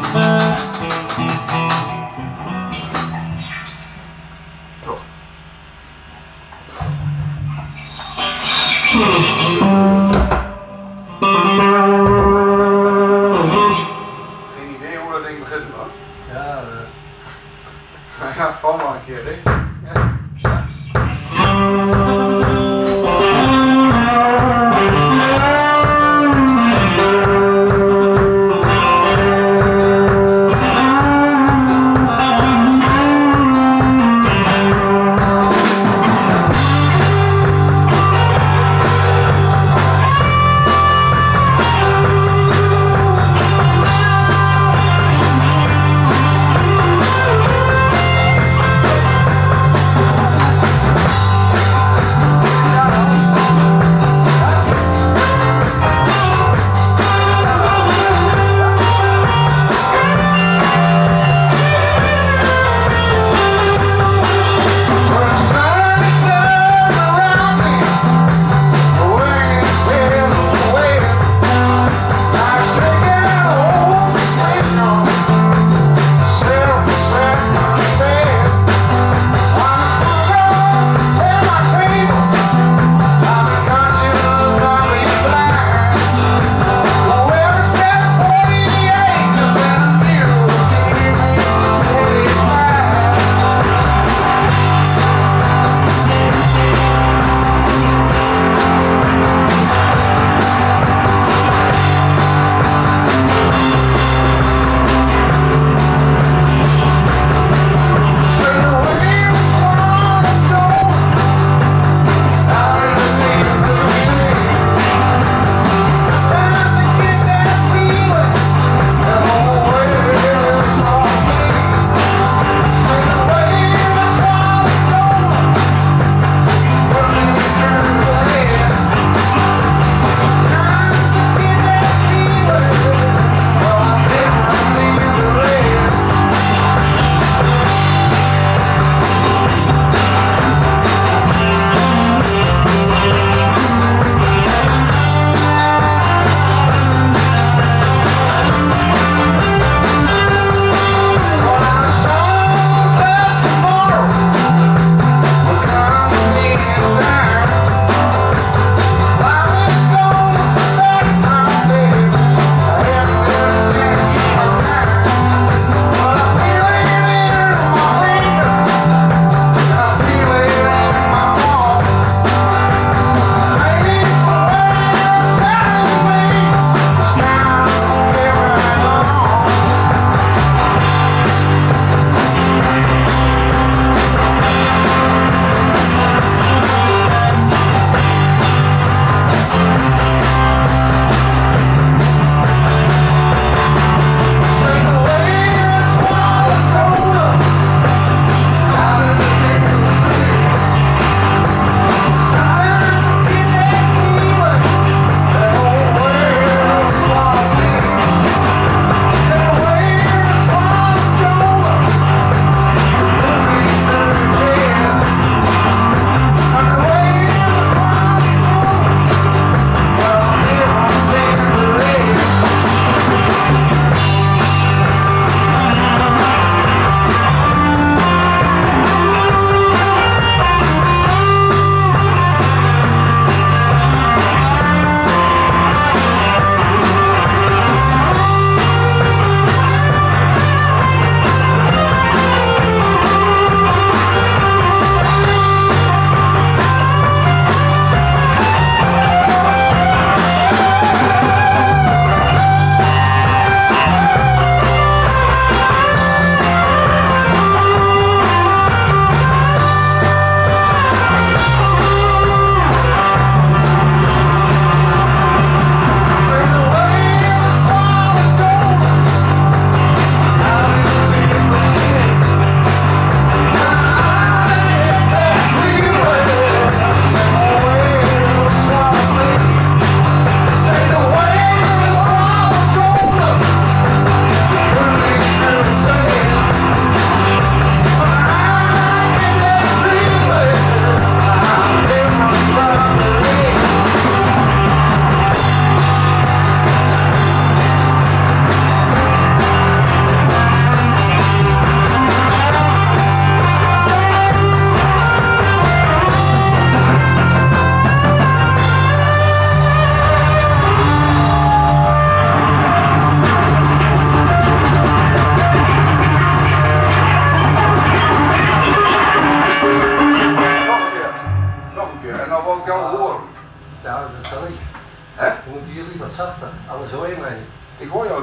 Geen idee hoe dat ding begint, man. Ja, val maar een keer, hè. Ja.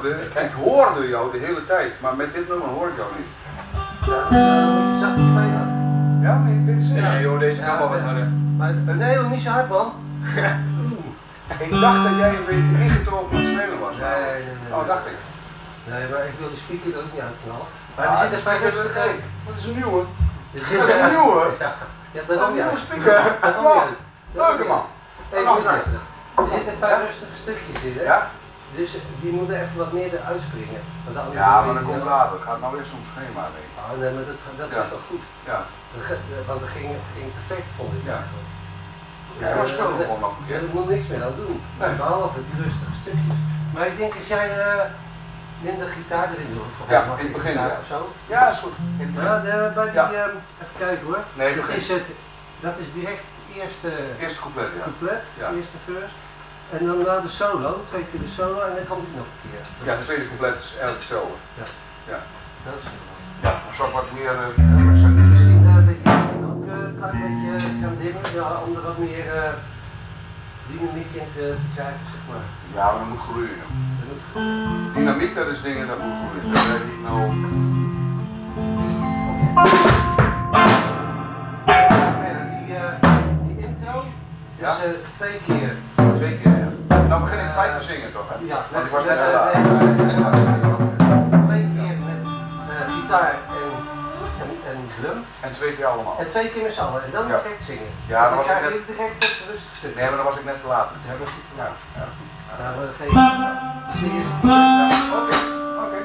ik hoorde jou de hele tijd, maar met dit nummer hoor ik jou niet. Ja, dan moet je zacht spelen. Ja, maar ik ben zeker. Ja joh, deze kan wel wat harder. Nee, niet zo hard man. Ik dacht dat jij een beetje ingetogen aan het spelen was. Nee. Oh, dacht ik. Nee, maar ik wil de speaker er ook niet uitknallen. Maar Ja, er zit een speaker in. Dat is een nieuwe. Dat is een nieuwe. Ja, dat Een nieuwe speaker. Leuke man. Hey, moet luisteren. Er zitten een paar rustige stukjes in, hè? Ja? Dus die moeten even wat meer eruit springen. Ja, maar dat komt later. Het gaat nou eerst om schema heen. Oh, nee, maar dat Ja. zit toch goed. Ja. Want dat ging perfect, vond ik. Ja. Ja, maar spelen we gewoon nog een Ja, keer. daar moet niks meer aan doen. Nee. Behalve die rustige stukjes. Maar ik denk als jij minder gitaar erin doet, of Ja, in het begin, gitaar ja. of zo. Ja, is goed. In het Ja, begin. bij die, Ja. even kijken hoor. Nee, Dat is direct het eerste Eerste couplet, ja. couplet, Ja. de eerste verse. En dan de solo, 2 keer de solo en dan komt hij nog een keer. Ja, het tweede couplet is eigenlijk hetzelfde. Ja. Ja. Dat is Ja, dan zal ik wat meer... misschien dat je ook een klein beetje kan dimmen, ja, om er wat meer dynamiek in te krijgen, zeg maar. Ja, maar dat moet groeien. Dat moet goed. Dynamiek, dat is dingen dat moet groeien. Dat weet ik nou... Die intro Ja? is 2 keer. 2 keer, ja. Dan begin ik gelijk te zingen toch, hè? Ja, Want ik was net te met, laat. 2 keer met gitaar en drum. En 2 keer allemaal. En 2 keer met z'n allen. En dan Ja. direct zingen. Ja, dan was ik krijg net... je direct het rustig stuk. Nee, maar dan was ik net te laat. Ja, dat is Ja, ja. Nou, maar dat geef ik. Zie je eerst. Ja. Oké, oké.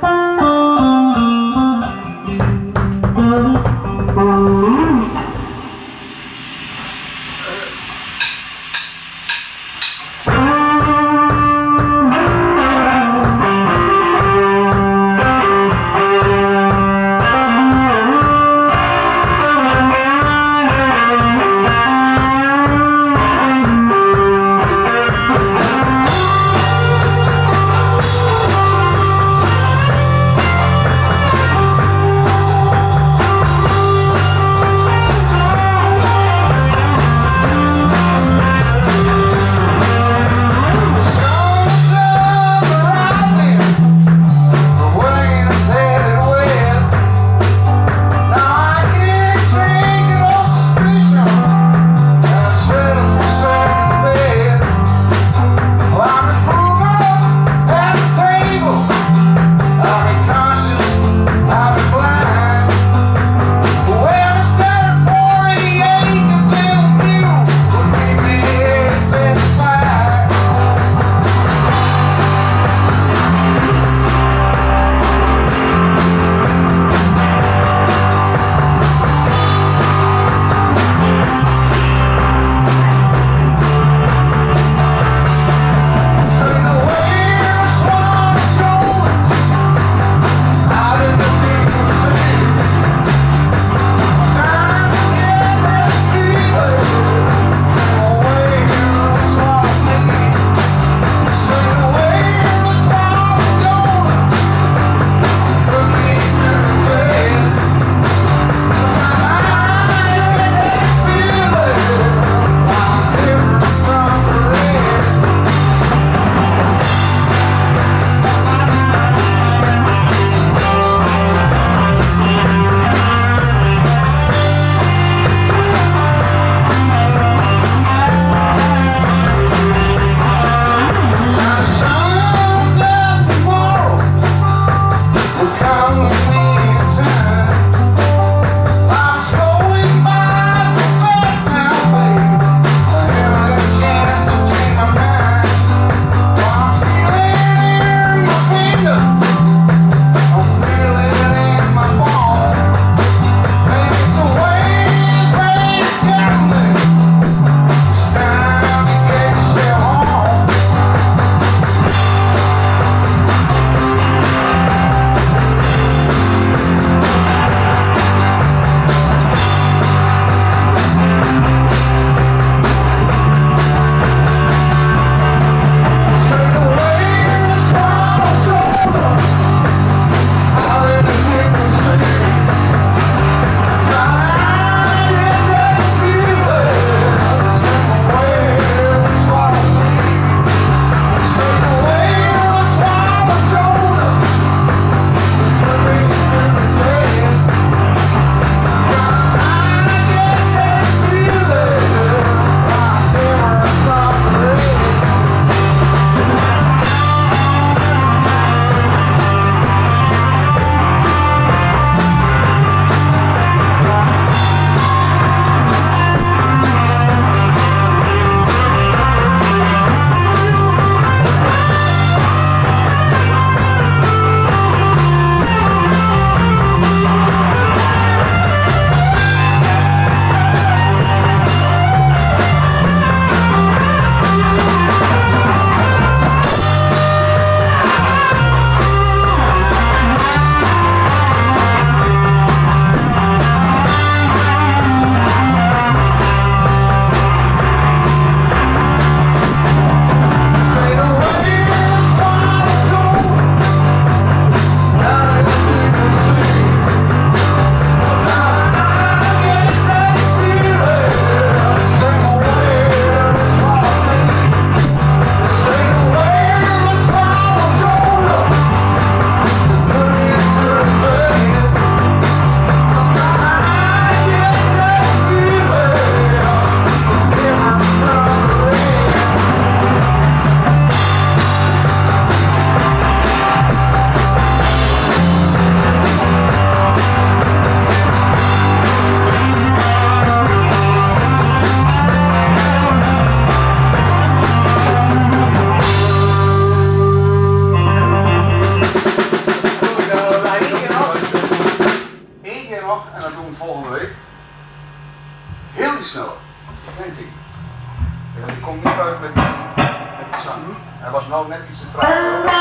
sneller. Denk ik. Die komt niet uit met de zang. Hij was nou net iets te traag.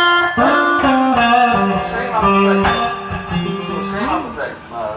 Het was schema perfect. Het was schema perfect, maar...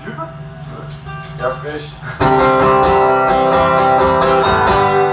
Ja, fris.